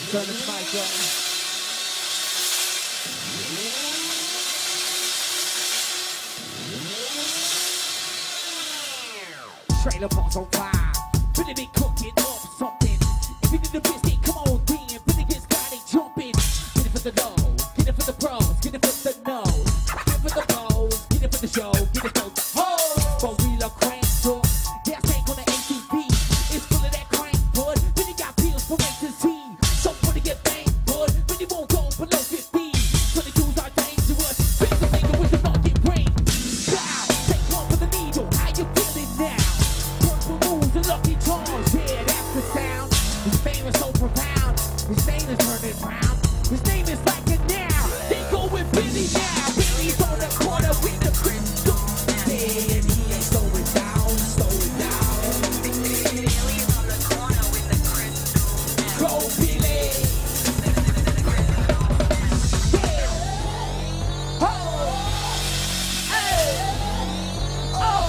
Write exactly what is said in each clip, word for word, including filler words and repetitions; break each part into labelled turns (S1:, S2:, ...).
S1: Turn this mic up. Trailer parks on fire. Really be cooking up something. If you need a biscuit, come on, then. Really get started jumping. Get it for the low, get it for the pros, get it for the nose, get it for the pros, get it for the show, get it for the hoe. For real or crank talk, gas tank on the A T V. It's full of that crank, bud. Really got pills from A to Z. So for to get banged, bud. Really won't go below fifty. twenty-twos are dangerous. Pick the nigga with the bucket ring. Wow, take one for the needle. How you feeling now? Lucky Charms, yeah, that's the sound. His fame is so profound. His name is turning round. His name is like it now. They go with Billy now. Billy's on the corner with the crystal. Yeah, and he ain't slowing down, slowing down. Billy's on the corner with the crystal. Go Billy. Yeah. Oh. Hey. Oh.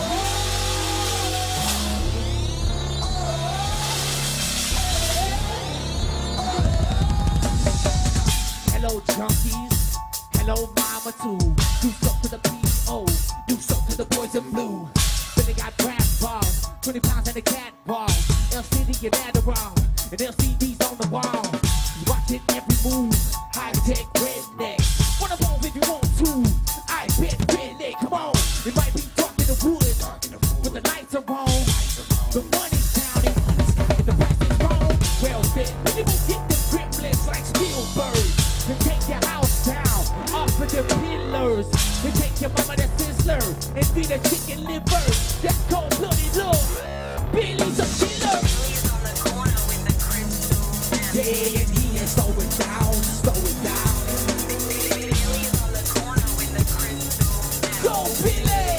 S1: Hello junkies, hello mama too. Do something to the P O, do something to the boys in blue. Billy got brass balls, twenty pounds and a cat ball. L C D and Adderall, and L C Ds on the wall. Watching every move, high tech redneck. Wanna move if you want to, I bet redneck, come on. It might be dark in the woods, but the lights are on. The money's counting, if the price is wrong, well said. You won't get the gremlins like Spielberg. They take your house down off of the pillars. They take your mama that sizzler and feed her chicken liver. That's cold-blooded love. Billy's a killer. Billy's on the corner with the crystal. Yeah, and he is slowing down, slowing down. Billy's on the corner with the crystal. Go Billy!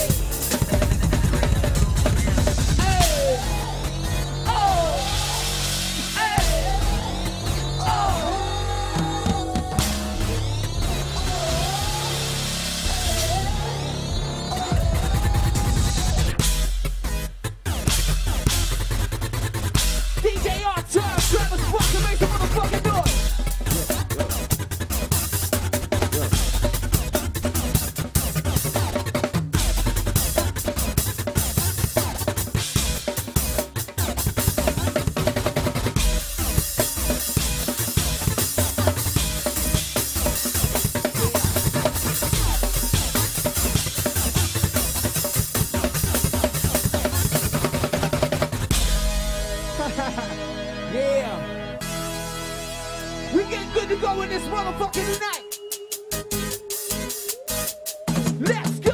S1: Hey! Oh! Hey! Oh! D J Archer, Travis Walker, make some motherfucking noise. Yeah. We get good to go in this motherfucker tonight. Let's go.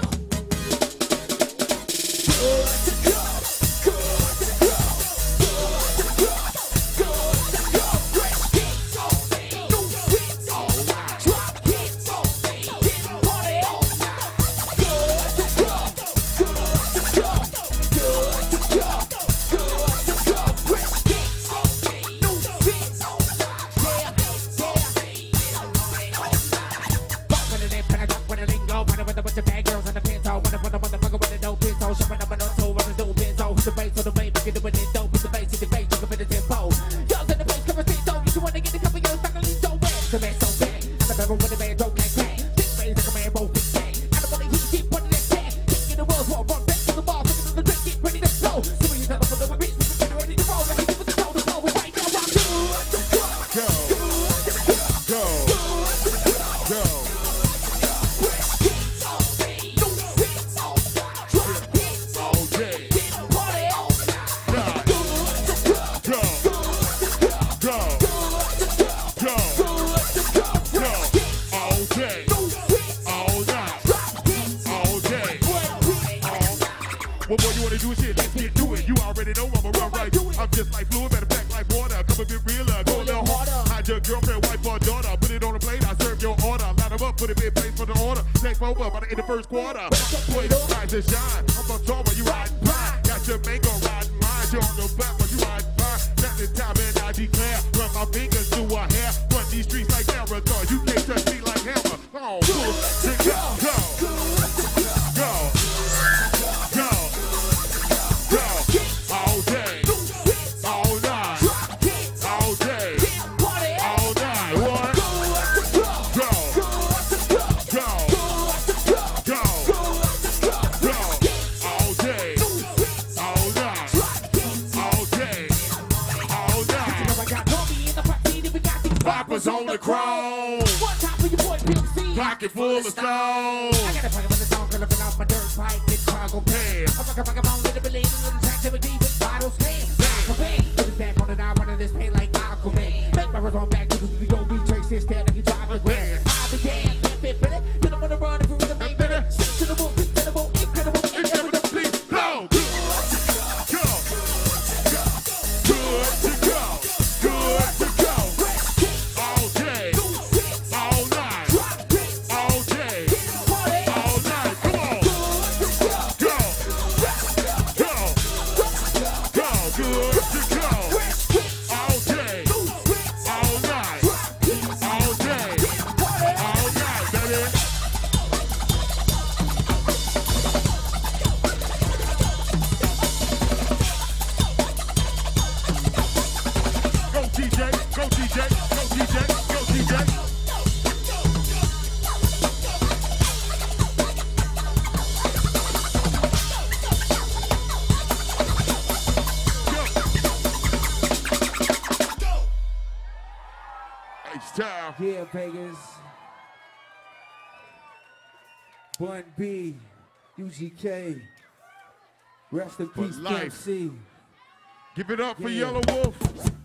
S1: Good to go. Good to go. Good to go. Good to go. Fresh hits all day. New hits all night. Drop hits all day. Get party all night. Good to go. Good to go. Good to go. Good to go. Fresh hits all day. New hits all night. Yeah, yeah. Fuck with it, then I drop with a lingo. Running with a bunch of bad girls on the pinto. Running with a motherfucker with a no pinto. Shoving up an auto, running no pinto. Hit the bass on the main, but get it with it dope. Hit the bass, hit the bass, you can fit the tempo. Girls in the bass, come and sit down. You should want to get a couple years, finally so bad. The man so bad. I'm a member with a man, don't like that. Big bass like a man, both big bang. I don't wanna hear you keep running that cat. King in the world, war, run back to the ball. Taking on the drink, get ready to blow. So when you tell them for the beats, we get ready to roll. Like you with the toe, the flow, we're right now. I'm good to go. Go. Go. Go. Go.
S2: What more you wanna do is shit, let's get to it. You already know I'ma run right. I'm just like fluid, better back like water. Come a bit realer, go a little harder. Hide your girlfriend, wife, or daughter. Put it on a plate, I serve your order. Line them up, put it in place for the order. Take over by the end of the first quarter. Play the rise and shine. I'm a star while you riding by. Got your mango riding mine. You're on the back while you riding by. That's the time and I declare. Run my fingers through her hair. Run these streets like marathon. You can't touch me like hammer. Oh, good to go. Go. Go. Go. Go. All day. All night. All day. All night. Hammers on the chrome.
S1: One time for your boy P C.
S2: Pocket full of stone.
S1: I got a pocket with the song, living off my dirt pipe, it's cargo pants. I'm like a pocket on little believe in the tax every day with bottles stand. Cocaine, put it back on it, I run in this pain like Aquaman. Make my run back to the go be trace instead of you drive the grand. I'll be damned, can't fit it. You don't want to run if you're the main minute. Stick to the book, incredible, incredible, incredible, please.
S2: Go. Go. Good to go. Good to go. All day. All night. All day. All night. Come on. Go. Go. Go. Good to go. All day. All night. All day. All night, baby. Go D J, go D J, go D J, go D J. Go. H-Town.
S1: Yeah, Vegas. one B, U G K. Rest in
S2: For
S1: peace,
S2: life.
S1: P M C.
S2: Give it up for
S1: Yeah.
S2: Yellow Wolf.